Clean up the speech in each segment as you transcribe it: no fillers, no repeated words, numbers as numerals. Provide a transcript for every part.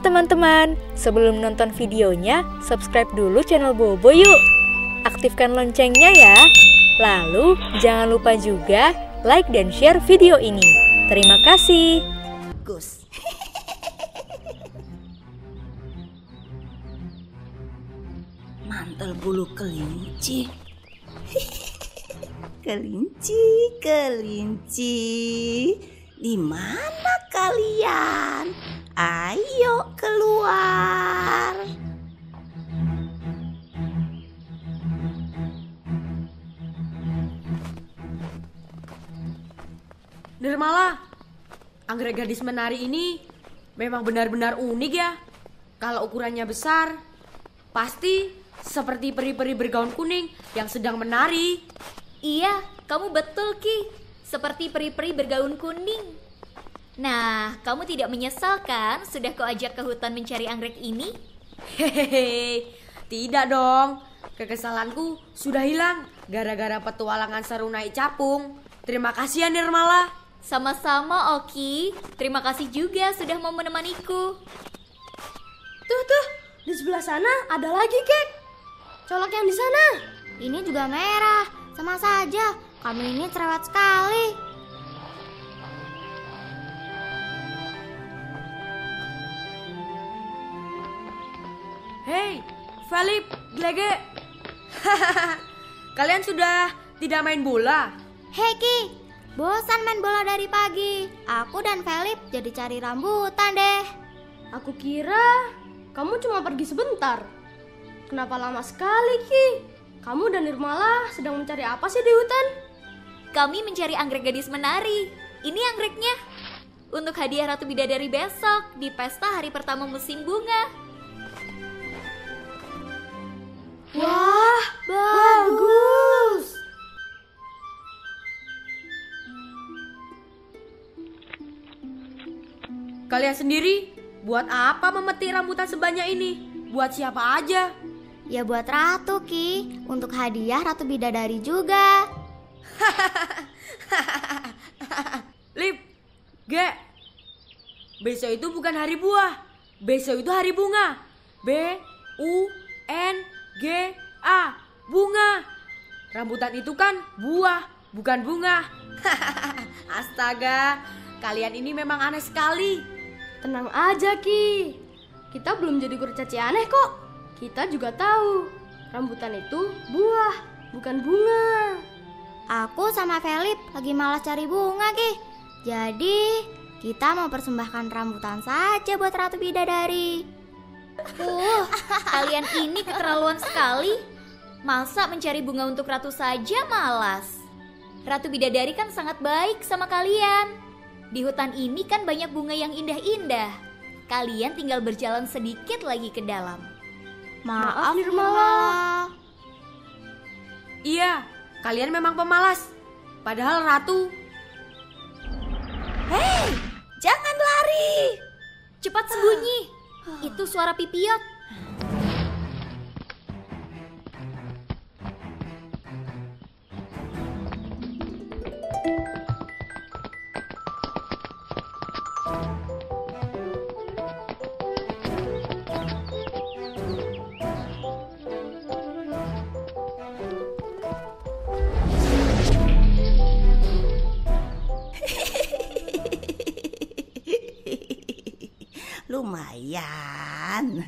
teman-teman, sebelum nonton videonya, subscribe dulu channel Bobo yuk. Aktifkan loncengnya ya. Lalu, jangan lupa juga like dan share video ini. Terima kasih. Gus. Mantel bulu kelinci. Kelinci. Di mana kalian? Ayo keluar. Nirmala, anggrek gadis menari ini memang benar-benar unik ya. Kalau ukurannya besar, pasti seperti peri-peri bergaun kuning yang sedang menari. Iya, kamu betul Ki. Seperti peri-peri bergaun kuning. Nah, kamu tidak menyesal kan sudah kuajak ke hutan mencari anggrek ini? Hehehe, tidak dong. Kekesalanku sudah hilang gara-gara petualangan seru naik capung. Terima kasih ya Nirmala. Sama-sama Oki. Terima kasih juga sudah mau menemaniku. Tuh, di sebelah sana ada lagi kek. Colok yang di sana. Ini juga merah, sama saja. Kami ini cerewet sekali. Hei, Philip, Glege. Kalian sudah tidak main bola? Hei Ki, bosan main bola dari pagi. Aku dan Philip jadi cari rambutan deh. Aku kira kamu cuma pergi sebentar. Kenapa lama sekali Ki? Kamu dan Nirmala sedang mencari apa sih di hutan? Kami mencari anggrek gadis menari. Ini anggreknya. Untuk hadiah Ratu Bidadari besok di pesta hari pertama musim bunga. Wah, bagus. Kalian sendiri buat apa memetik rambutan sebanyak ini? Buat siapa aja? Ya buat Ratu Ki, untuk hadiah Ratu Bidadari juga. Lip, Ge, besok itu bukan hari buah. Besok itu hari bunga. B-U-N-G-A, bunga. Rambutan itu kan buah, bukan bunga. Astaga, kalian ini memang aneh sekali. Tenang aja Ki. Kita belum jadi kurcaci aneh kok. Kita juga tahu rambutan itu buah, bukan bunga. Aku sama Philip lagi malas cari bunga Ki. Jadi kita mau persembahkan rambutan saja buat Ratu Bidadari. Kalian ini keterlaluan sekali. Masa mencari bunga untuk Ratu saja malas? Ratu Bidadari kan sangat baik sama kalian. Di hutan ini kan banyak bunga yang indah-indah. Kalian tinggal berjalan sedikit lagi ke dalam. Maaf Nirmala. Iya, kalian memang pemalas. Padahal Ratu... Hei, jangan lari. Cepat sembunyi. Itu suara pipiot. Lumayan.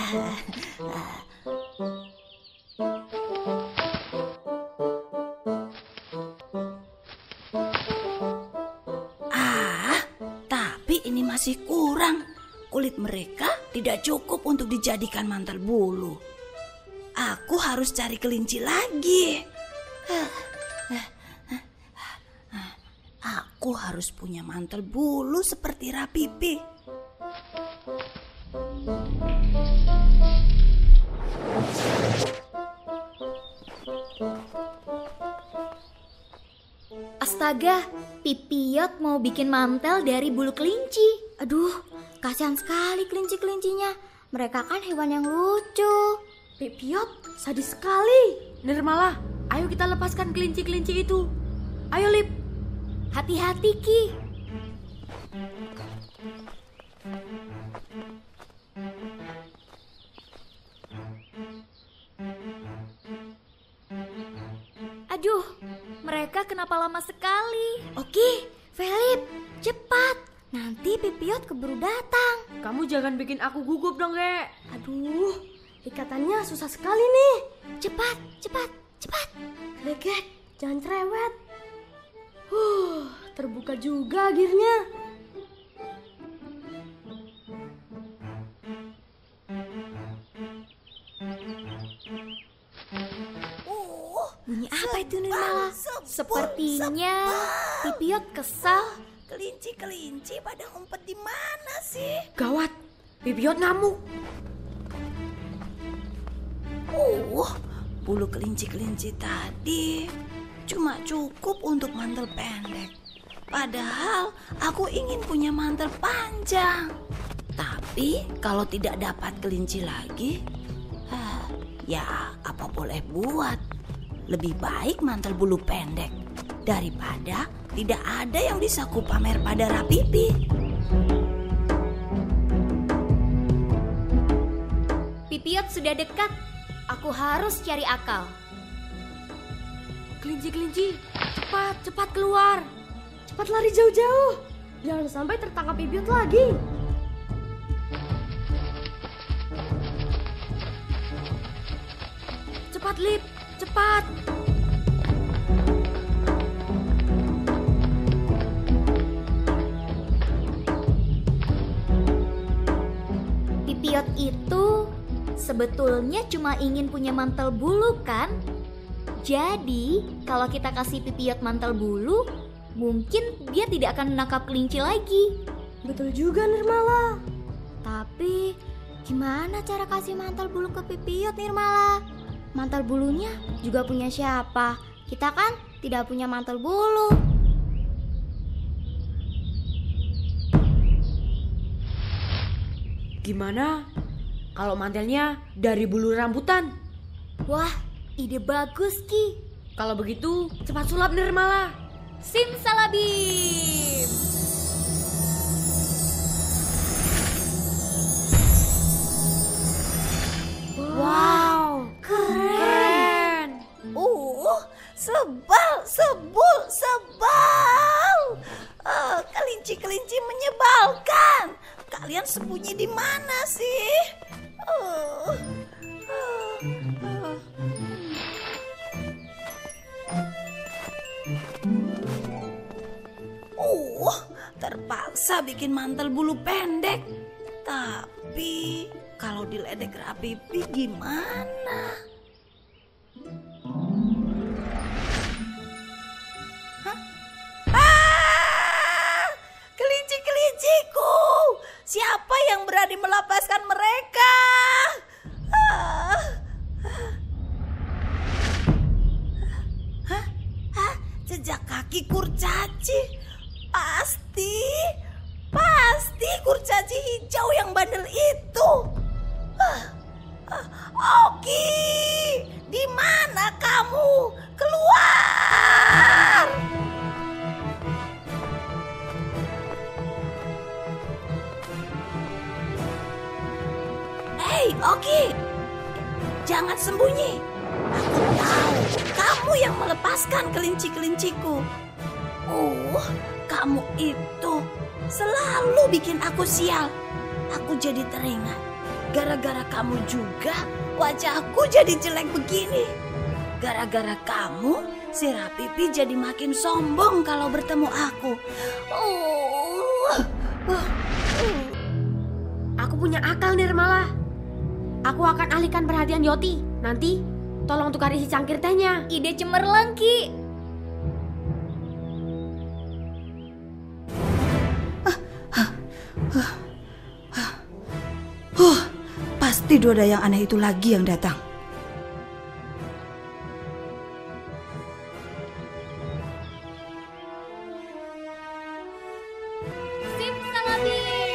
Tapi ini masih kurang. Kulit mereka tidak cukup untuk dijadikan mantel bulu. Aku harus cari kelinci lagi. Aku harus punya mantel bulu seperti Rapipi. Astaga, pipiot mau bikin mantel dari bulu kelinci. Aduh, kasihan sekali kelinci-kelincinya. Mereka kan hewan yang lucu. Pipiot sadis sekali. Nirmala, ayo kita lepaskan kelinci-kelinci itu. Ayo Lip. Hati-hati Ki. kenapa lama sekali? Oke, Felip, cepat. Nanti Pipiot keburu datang. Kamu jangan bikin aku gugup dong, Kek. Aduh, ikatannya susah sekali nih. Cepat, cepat, cepat. Lekek, jangan cerewet. Terbuka juga akhirnya. Bunyi apa itu Nirmala? Sepertinya Pipiot kesal. Kelinci-kelinci pada ngumpet di mana sih? Gawat, Pipiot ngamuk. Bulu kelinci-kelinci tadi cuma cukup untuk mantel pendek. Padahal aku ingin punya mantel panjang. Tapi kalau tidak dapat kelinci lagi, ya apa boleh buat. Lebih baik mantel bulu pendek daripada tidak ada yang bisa kupamer pada Rapipi. Pipiot sudah dekat. Aku harus cari akal. Kelinci-kelinci, cepat keluar. Cepat lari jauh-jauh. Jangan sampai tertangkap Pipiot lagi. Cepat, Lip, cepat. Pipiot itu sebetulnya cuma ingin punya mantel bulu kan? Jadi kalau kita kasih Pipiot mantel bulu, mungkin dia tidak akan menangkap kelinci lagi. Betul juga Nirmala. Tapi gimana cara kasih mantel bulu ke Pipiot Nirmala? Mantel bulunya juga punya siapa? Kita kan tidak punya mantel bulu. Gimana kalau mantelnya dari bulu rambutan? Wah, ide bagus Ki. Kalau begitu cepat sulap Nirmala. Simsalabim. Wow, keren. Sebal. Kelinci-kelinci menyebalkan. Kalian sembunyi di mana sih? Terpaksa bikin mantel bulu pendek. Tapi kalau diledek Rapipi gimana? Kelinci-kelinciku, siapa yang berani melepaskan mereka? Jejak kaki kurcaci. Pasti kurcaci hijau yang bandel itu. Oki, di mana kamu? Keluar! Hei, Oki, jangan sembunyi. Aku tahu kamu yang melepaskan kelinci-kelinciku. Kamu itu selalu bikin aku sial. Aku jadi teringat. Gara-gara kamu juga wajahku jadi jelek begini. Gara-gara kamu si Rapipi jadi makin sombong kalau bertemu aku. Aku punya akal Nirmala. Aku akan alihkan perhatian Yoti. Nanti tolong tukar isi cangkir tehnya. Ide cemerlang Ki. Pasti Doda yang aneh itu lagi yang datang. Simsalabim.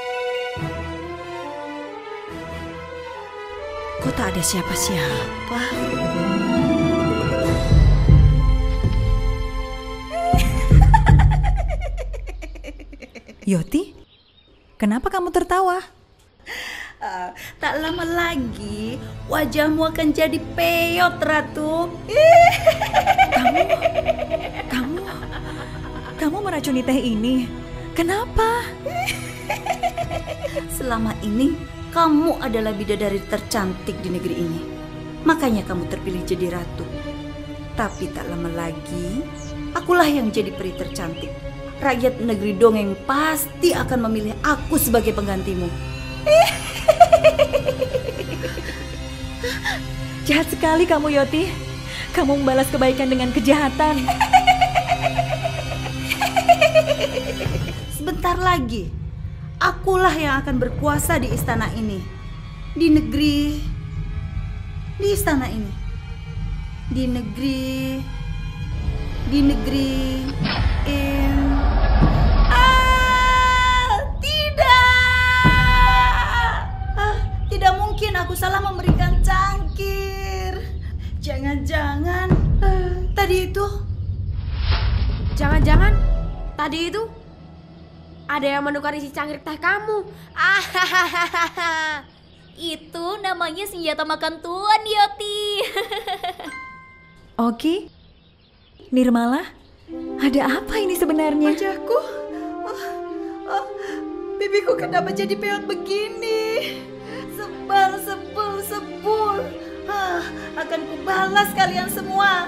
Kok tak ada siapa-siapa? Yoti, kenapa kamu tertawa? Tak lama lagi wajahmu akan jadi peyot, Ratu. Kamu meracuni teh ini. Kenapa? Selama ini kamu adalah bidadari tercantik di negeri ini. Makanya kamu terpilih jadi ratu. Tapi tak lama lagi, akulah yang jadi peri tercantik. Rakyat negeri dongeng pasti akan memilih aku sebagai penggantimu. Jahat sekali kamu, Yoti. Kamu membalas kebaikan dengan kejahatan. Sebentar lagi, akulah yang akan berkuasa di istana ini. Di istana ini. Tidak mungkin aku salah memberikan cangkir. Jangan-jangan tadi itu ada yang menukar isi cangkir teh kamu. Itu namanya senjata makan tuan, Yoti. Oki? Nirmala? Ada apa ini sebenarnya? wajahku. Bibiku kenapa jadi peot begini? Sebul. Akan kubalas kalian semua.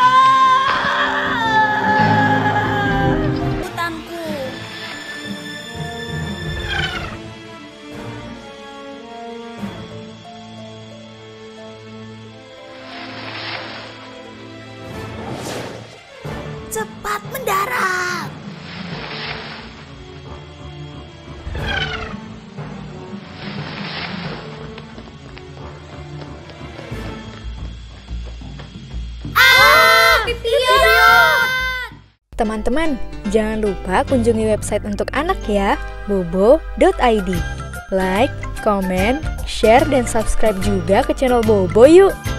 Hutanku. Cepat mendarat. Teman-teman, jangan lupa kunjungi website untuk anak ya, bobo.id. Like, comment, share, dan subscribe juga ke channel Bobo yuk!